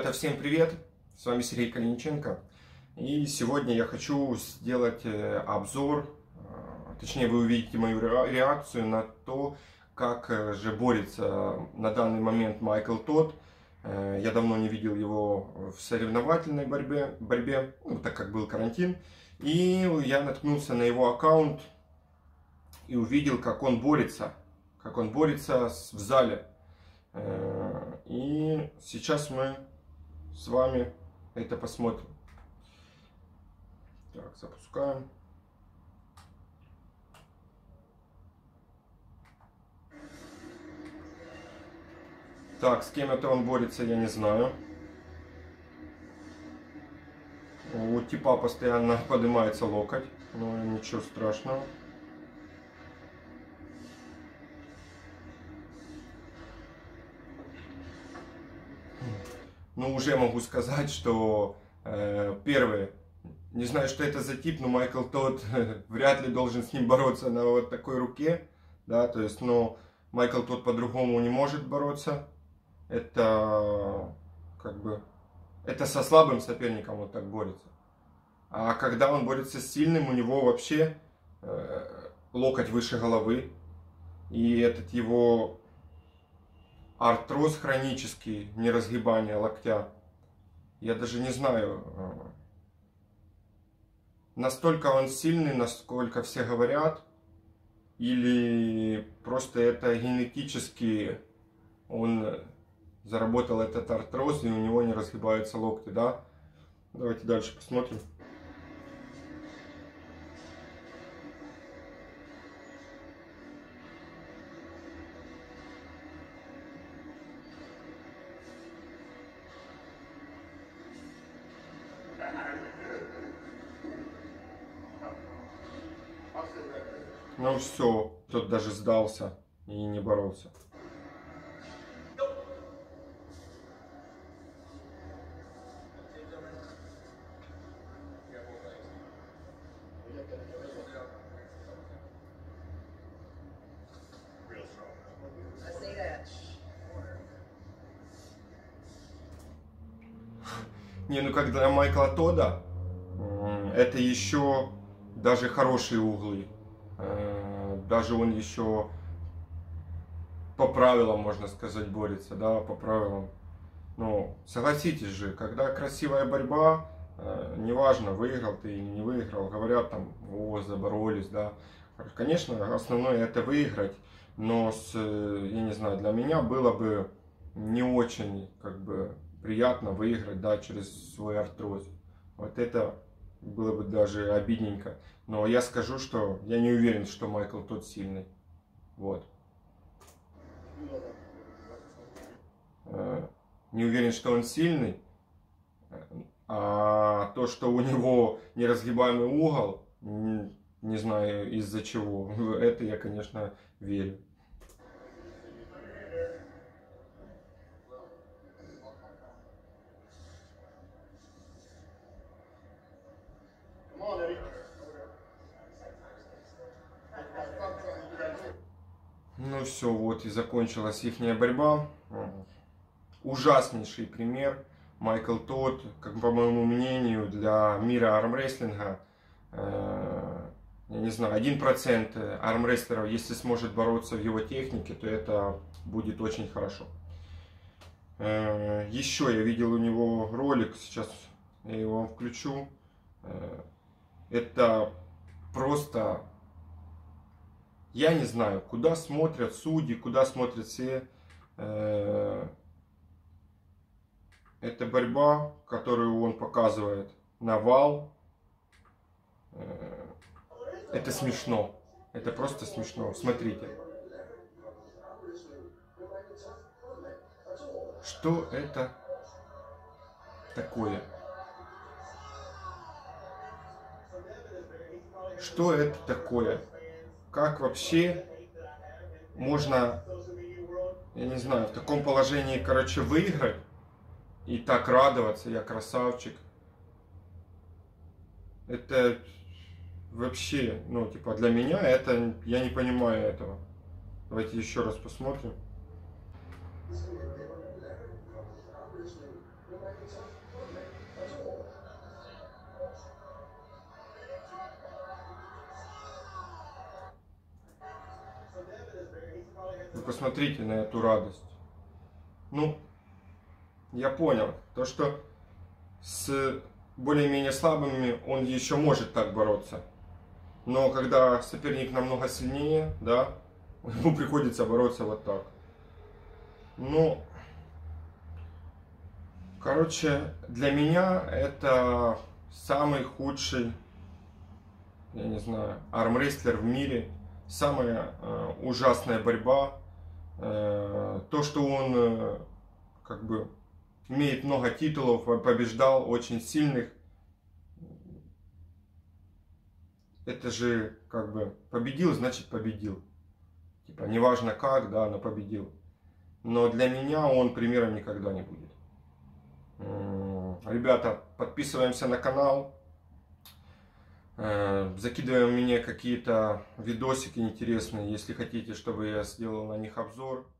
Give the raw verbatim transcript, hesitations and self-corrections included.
Ребята, всем привет! С вами Сергей Калиниченко. И сегодня я хочу сделать обзор, точнее вы увидите мою реакцию на то, как же борется на данный момент Майкл Тодд. Я давно не видел его в соревновательной борьбе, борьбе ну, так как был карантин. И я наткнулся на его аккаунт и увидел, как он борется, как он борется в зале. И сейчас мы с вами это посмотрим. Так, запускаем. Так, с кем это он борется, я не знаю. У типа постоянно поднимается локоть, но ничего страшного. Ну, уже могу сказать, что э, первое, не знаю, что это за тип, но Майкл Тодд вряд ли должен с ним бороться на вот такой руке, да, то есть, но Майкл Тодд по-другому не может бороться, это, как бы, это со слабым соперником вот так борется, а когда он борется с сильным, у него вообще э, локоть выше головы, и этот его артроз хронический, неразгибание локтя. Я даже не знаю, настолько он сильный, насколько все говорят, или просто это генетически он заработал этот артроз, и у него не разгибаются локти, да? Давайте дальше посмотрим. Ну все, тот даже сдался и не боролся. Не, ну как для Майкла Тодда, это еще даже хорошие углы. Даже он еще по правилам, можно сказать, борется, да, по правилам. Ну, согласитесь же, когда красивая борьба, неважно, выиграл ты или не выиграл, говорят там, о, заборолись, да. Конечно, основное это выиграть, но, с, я не знаю, для меня было бы не очень, как бы, приятно выиграть, да, через свой артроз. Вот это было бы даже обидненько. Но я скажу, что я не уверен, что Майкл Тодд сильный. Вот. Не уверен, что он сильный. А то, что у него неразгибаемый угол, не знаю из-за чего, это я, конечно, верю. Ну все, вот и закончилась ихняя борьба. Ужаснейший пример. Майкл Тодд, как по моему мнению, для мира армрестлинга, э, я не знаю, один процент армрестлеров, если сможет бороться в его технике, то это будет очень хорошо. Э, еще я видел у него ролик, сейчас я его вам включу. Э, это просто... Я не знаю, куда смотрят судьи, куда смотрят все. Это борьба, которую он показывает на вал. Это смешно. Это просто смешно. Смотрите. Что это такое? Что это такое? Как вообще можно, я не знаю, в таком положении, короче, выиграть и так радоваться, я красавчик. Это вообще, ну, типа, для меня это, я не понимаю этого. Давайте еще раз посмотрим. посмотрите на эту радость. Ну, я понял, то что с более-менее слабыми он еще может так бороться. Но когда соперник намного сильнее, да, ему приходится бороться вот так. Ну, короче, для меня это самый худший, я не знаю, армрестлер в мире. Самая э, ужасная борьба. Э, то, что он э, как бы имеет много титулов, побеждал очень сильных. Это же как бы победил, значит победил. Типа неважно как, да, но победил. Но для меня он примером никогда не будет. Ребята, подписываемся на канал. Закидываем мне какие-то видосики интересные, если хотите, чтобы я сделал на них обзор.